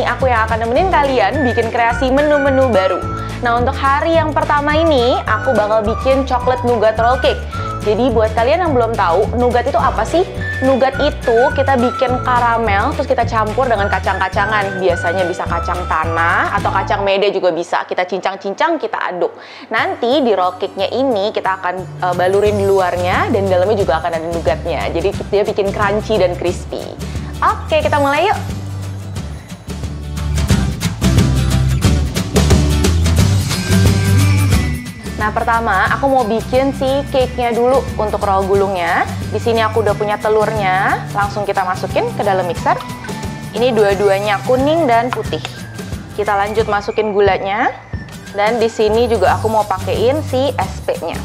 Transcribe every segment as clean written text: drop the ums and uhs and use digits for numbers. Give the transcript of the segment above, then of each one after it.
ini aku yang akan nemenin kalian bikin kreasi menu-menu baru. Nah, untuk hari yang pertama ini, aku bakal bikin coklat nougat roll cake. Jadi buat kalian yang belum tahu, nougat itu apa sih? Nougat itu kita bikin karamel, terus kita campur dengan kacang-kacangan. Biasanya bisa kacang tanah atau kacang mede juga bisa. Kita cincang-cincang, kita aduk. Nanti di roll cake-nya ini kita akan balurin di luarnya dan di dalamnya juga akan ada nougatnya. Jadi dia bikin crunchy dan crispy. Oke, kita mulai yuk. Nah, pertama aku mau bikin si cake-nya dulu untuk roll gulungnya. Di sini aku udah punya telurnya, langsung kita masukin ke dalam mixer. Ini dua-duanya kuning dan putih. Kita lanjut masukin gulanya. Dan di sini juga aku mau pakein si SP-nya.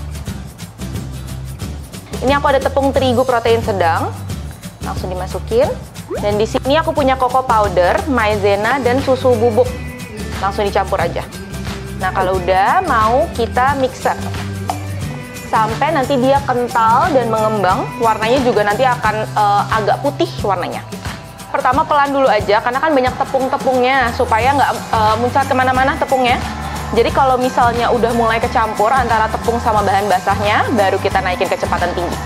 Ini aku ada tepung terigu protein sedang. Langsung dimasukin. Dan di sini aku punya cocoa powder, maizena dan susu bubuk. Langsung dicampur aja. Nah, kalau udah mau kita mixer sampai nanti dia kental dan mengembang, warnanya juga nanti akan agak putih warnanya. Pertama pelan dulu aja karena kan banyak tepung-tepungnya supaya nggak muncrat kemana-mana tepungnya. Jadi kalau misalnya udah mulai kecampur antara tepung sama bahan basahnya, baru kita naikin kecepatan tinggi.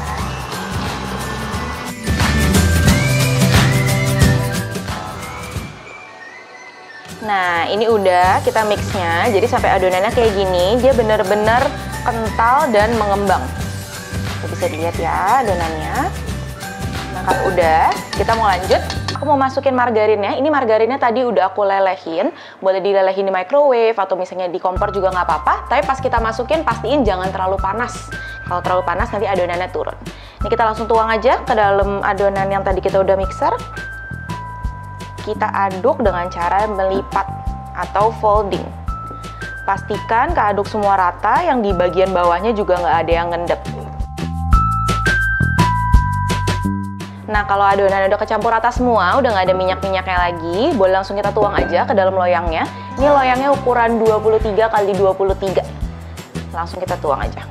Nah, ini udah kita mixnya, jadi sampai adonannya kayak gini, dia bener-bener kental dan mengembang. Bisa dilihat ya adonannya. Nah, kalau udah, kita mau lanjut. Aku mau masukin margarinnya. Ini margarinnya tadi udah aku lelehin. Boleh dilelehin di microwave atau misalnya di kompor juga nggak apa-apa. Tapi pas kita masukin, pastiin jangan terlalu panas. Kalau terlalu panas, nanti adonannya turun. Ini kita langsung tuang aja ke dalam adonan yang tadi kita udah mixer. Kita aduk dengan cara melipat atau folding. Pastikan keaduk semua rata, yang di bagian bawahnya juga nggak ada yang ngendep. Nah, kalau adonan udah kecampur rata semua, udah nggak ada minyak-minyaknya lagi, boleh langsung kita tuang aja ke dalam loyangnya. Ini loyangnya ukuran 23 x 23. Langsung kita tuang aja.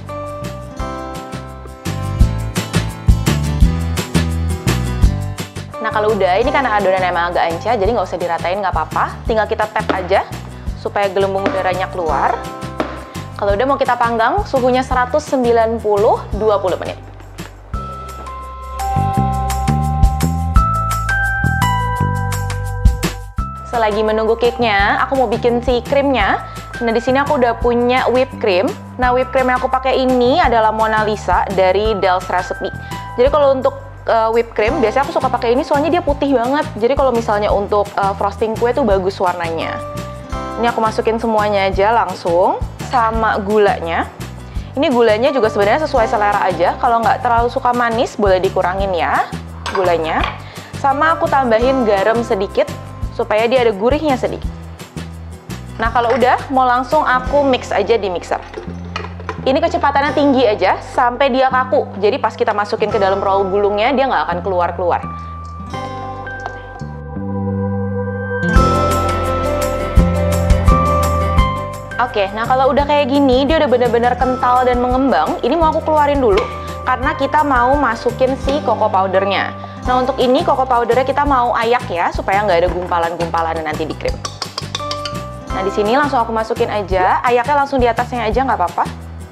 Nah, kalau udah, ini karena adonan emang agak encer, jadi nggak usah diratain, nggak apa-apa. Tinggal kita tap aja, supaya gelembung udaranya keluar. Kalau udah mau kita panggang, suhunya 190, 20 menit. Selagi menunggu cake-nya, aku mau bikin si krimnya. Nah, di sini aku udah punya whipped cream. Nah, whipped cream yang aku pakai ini adalah Mona Lisa dari Del's Recipe. Jadi kalau untuk whipped cream, biasanya aku suka pakai ini soalnya dia putih banget. Jadi kalau misalnya untuk frosting kue tuh bagus warnanya. Ini aku masukin semuanya aja langsung sama gulanya. Ini gulanya juga sebenarnya sesuai selera aja. Kalau nggak terlalu suka manis, boleh dikurangin ya gulanya. Sama aku tambahin garam sedikit supaya dia ada gurihnya sedikit. Nah, kalau udah, mau langsung aku mix aja di mixer. Ini kecepatannya tinggi aja sampai dia kaku. Jadi pas kita masukin ke dalam roll gulungnya, dia nggak akan keluar-keluar. Oke, nah kalau udah kayak gini, dia udah bener-bener kental dan mengembang. Ini mau aku keluarin dulu, karena kita mau masukin si cocoa powdernya. Nah, untuk ini cocoa powdernya kita mau ayak ya, supaya nggak ada gumpalan-gumpalan nanti di krim. Nah, di sini langsung aku masukin aja. Ayaknya langsung di atasnya aja, nggak apa-apa.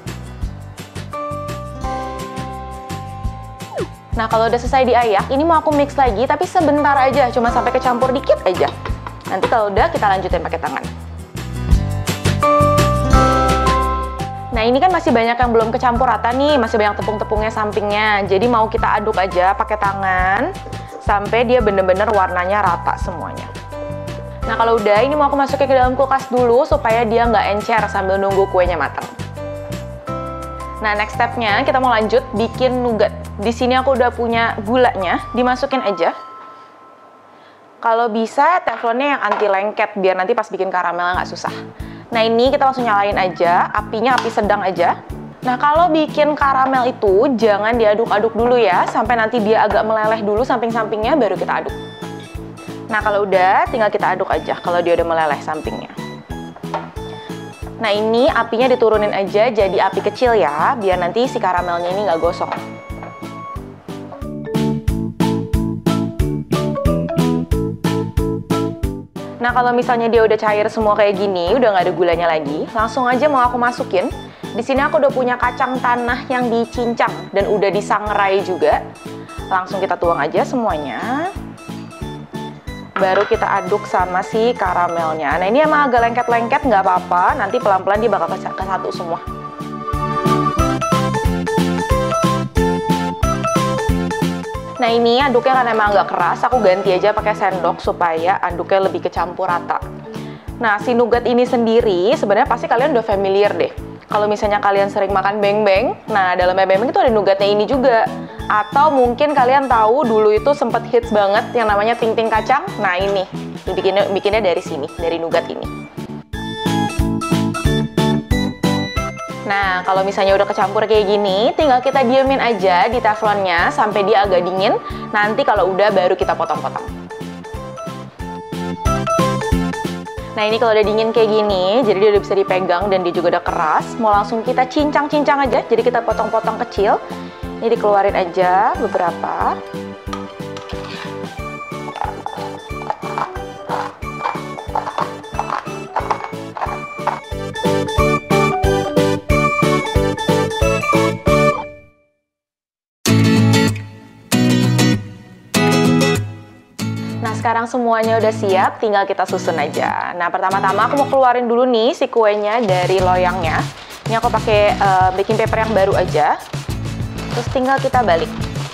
Nah, kalau udah selesai diayak, ini mau aku mix lagi, tapi sebentar aja, cuma sampai kecampur dikit aja. Nanti kalau udah, kita lanjutin pakai tangan. Nah, ini kan masih banyak yang belum kecampur rata nih, masih banyak tepung-tepungnya sampingnya. Jadi mau kita aduk aja pakai tangan, sampai dia bener-bener warnanya rata semuanya. Nah, kalau udah, ini mau aku masukin ke dalam kulkas dulu, supaya dia nggak encer sambil nunggu kuenya matang. Nah, next stepnya kita mau lanjut bikin nougat. Di sini aku udah punya gulanya, dimasukin aja. Kalau bisa teflonnya yang anti lengket, biar nanti pas bikin karamelnya nggak susah. Nah, ini kita langsung nyalain aja, apinya api sedang aja. Nah, kalau bikin karamel itu jangan diaduk-aduk dulu ya, sampai nanti dia agak meleleh dulu samping-sampingnya, baru kita aduk. Nah, kalau udah, tinggal kita aduk aja kalau dia udah meleleh sampingnya. Nah, ini apinya diturunin aja jadi api kecil ya, biar nanti si karamelnya ini nggak gosong. Nah, kalau misalnya dia udah cair semua kayak gini, udah nggak ada gulanya lagi, langsung aja mau aku masukin. Di sini aku udah punya kacang tanah yang dicincang dan udah disangrai juga. Langsung kita tuang aja semuanya. Baru kita aduk sama si karamelnya. Nah, ini emang agak lengket-lengket, nggak apa-apa. Nanti pelan-pelan dia bakal kesatu semua. Nah, ini aduknya kan emang agak keras, aku ganti aja pakai sendok supaya aduknya lebih kecampur rata. Nah, si nougat ini sendiri sebenarnya pasti kalian udah familiar deh. Kalau misalnya kalian sering makan beng-beng, nah dalamnya beng-beng itu ada nougatnya ini juga. Atau mungkin kalian tahu dulu itu sempet hits banget yang namanya ting-ting kacang. Nah, ini bikinnya dari sini, dari nougat ini. Nah, kalau misalnya udah kecampur kayak gini, tinggal kita diemin aja di teflonnya sampai dia agak dingin. Nanti kalau udah baru kita potong-potong. Nah, ini kalau udah dingin kayak gini, jadi dia udah bisa dipegang dan dia juga udah keras. Mau langsung kita cincang-cincang aja, jadi kita potong-potong kecil. Ini dikeluarin aja beberapa. Sekarang semuanya udah siap, tinggal kita susun aja. Nah, pertama-tama aku mau keluarin dulu nih si kuenya dari loyangnya. Ini aku pakai baking paper yang baru aja. Terus tinggal kita balik.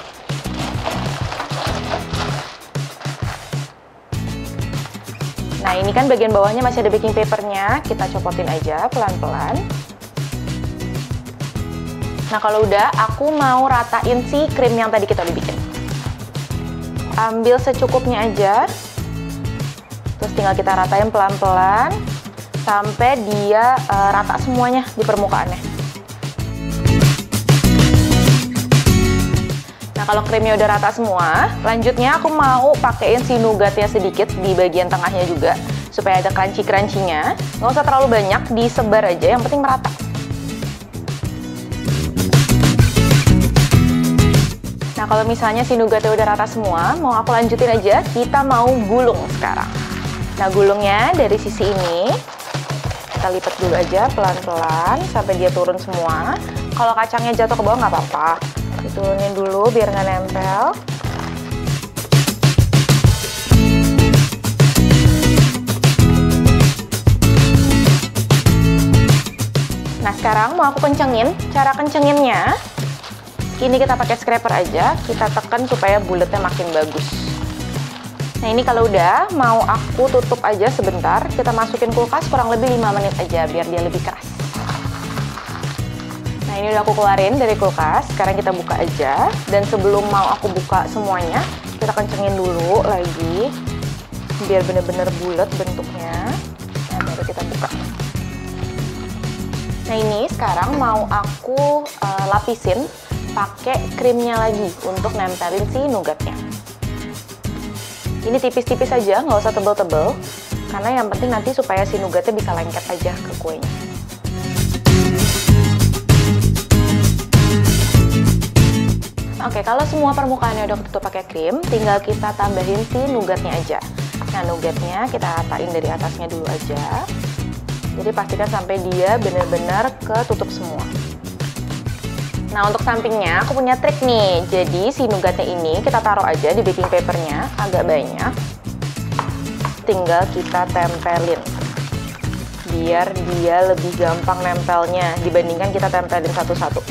Nah, ini kan bagian bawahnya masih ada baking papernya. Kita copotin aja pelan-pelan. Nah, kalau udah, aku mau ratain si krim yang tadi kita udah bikin. Ambil secukupnya aja, terus tinggal kita ratain pelan-pelan sampai dia rata semuanya di permukaannya. Nah, kalau krimnya udah rata semua, lanjutnya aku mau pakein si nougatnya sedikit di bagian tengahnya juga supaya ada crunchy-crunchy-nya. Nggak usah terlalu banyak, disebar aja, yang penting merata. Nah, kalau misalnya si nougatnya udah rata semua, mau aku lanjutin aja, kita mau gulung sekarang. Nah, gulungnya dari sisi ini, kita lipat dulu aja pelan-pelan sampai dia turun semua. Kalau kacangnya jatuh ke bawah nggak apa-apa, diturunin dulu biar nggak nempel. Nah, sekarang mau aku kencengin. Cara kencenginnya, ini kita pakai scraper aja, kita tekan supaya bulatnya makin bagus. Nah, ini kalau udah, mau aku tutup aja sebentar, kita masukin kulkas kurang lebih 5 menit aja, biar dia lebih keras. Nah, ini udah aku keluarin dari kulkas, sekarang kita buka aja. Dan sebelum mau aku buka semuanya, kita kencengin dulu lagi, biar bener-bener bulat bentuknya. Nah, baru kita buka. Nah, ini sekarang mau aku lapisin pakai krimnya lagi untuk nempelin si nougatnya. Ini tipis-tipis aja, nggak usah tebel-tebel, karena yang penting nanti supaya si nougatnya bisa lengket aja ke kuenya. Oke, kalau semua permukaannya udah ketutup pakai krim, tinggal kita tambahin si nougatnya aja. Nah, nougatnya kita ratain dari atasnya dulu aja. Jadi pastikan sampai dia benar-benar ketutup semua. Nah, untuk sampingnya aku punya trik nih. Jadi si nougatnya ini kita taruh aja di baking papernya agak banyak. Tinggal kita tempelin. Biar dia lebih gampang nempelnya dibandingkan kita tempelin satu-satu.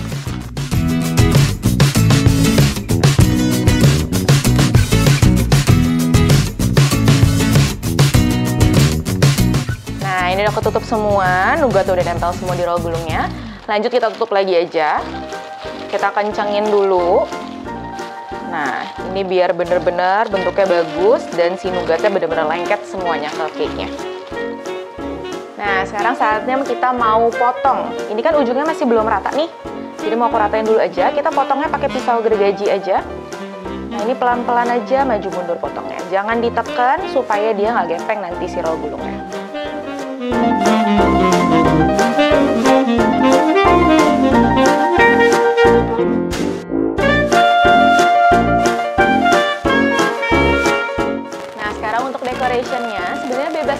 Nah, ini udah ketutup semua, nougatnya udah nempel semua di roll gulungnya. Lanjut kita tutup lagi aja. Kita kencengin dulu. Nah, ini biar bener-bener bentuknya bagus dan si nougatnya bener-bener lengket semuanya ke cake-nya. Nah, sekarang saatnya kita mau potong. Ini kan ujungnya masih belum rata nih. Jadi mau aku ratain dulu aja. Kita potongnya pakai pisau gergaji aja. Nah, ini pelan-pelan aja maju mundur potongnya. Jangan ditekan supaya dia nggak gepeng nanti si roll gulungnya. Nah, sekarang untuk decorationnya sebenarnya bebas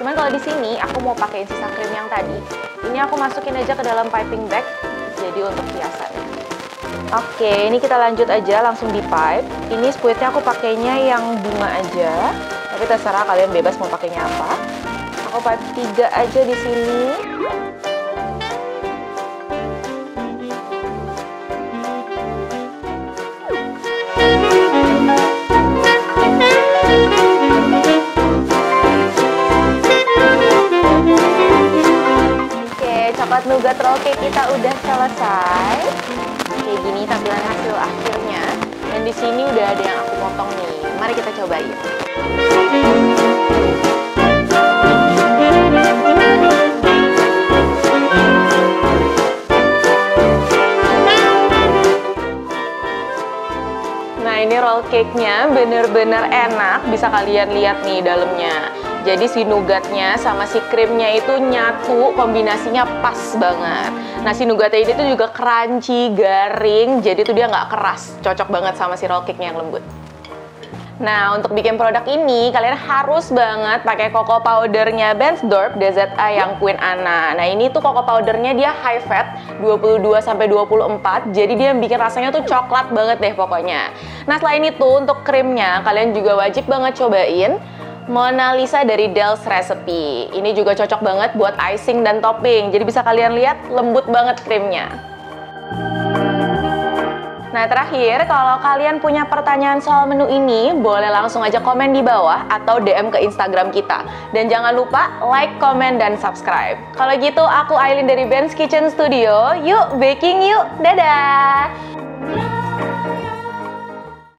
Cuman kalau di sini aku mau pakai sisa krim yang tadi. Ini aku masukin aja ke dalam piping bag, jadi untuk hiasan. Oke, ini kita lanjut aja langsung di pipe. Ini spuitnya aku pakainya yang bunga aja, tapi terserah kalian bebas mau pakainya apa. Aku pipe 3 aja di sini. Coklat nougat roll cake kita udah selesai. Kayak gini tampilan hasil akhirnya. Dan di sini udah ada yang aku potong nih. Mari kita cobain. Nah, ini roll cake-nya bener-bener enak. Bisa kalian lihat nih dalamnya. Jadi si nougatnya sama si krimnya itu nyatu, kombinasinya pas banget. Nah, si nougatnya ini tuh juga crunchy, garing, jadi tuh dia nggak keras. Cocok banget sama si roll cake-nya yang lembut. Nah, untuk bikin produk ini, kalian harus banget pakai cocoa powdernya Bensdorp DZA yang Queen Anna. Nah, ini tuh cocoa powdernya dia high fat, 22-24, jadi dia bikin rasanya tuh coklat banget deh pokoknya. Nah, selain itu, untuk krimnya, kalian juga wajib banget cobain Mona Lisa dari Del's Recipe. Ini juga cocok banget buat icing dan topping. Jadi bisa kalian lihat lembut banget krimnya. Nah, terakhir kalau kalian punya pertanyaan soal menu ini, boleh langsung aja komen di bawah atau DM ke Instagram kita. Dan jangan lupa like, komen, dan subscribe. Kalau gitu aku Aileen dari Ben's Kitchen Studio. Yuk baking yuk. Dadah.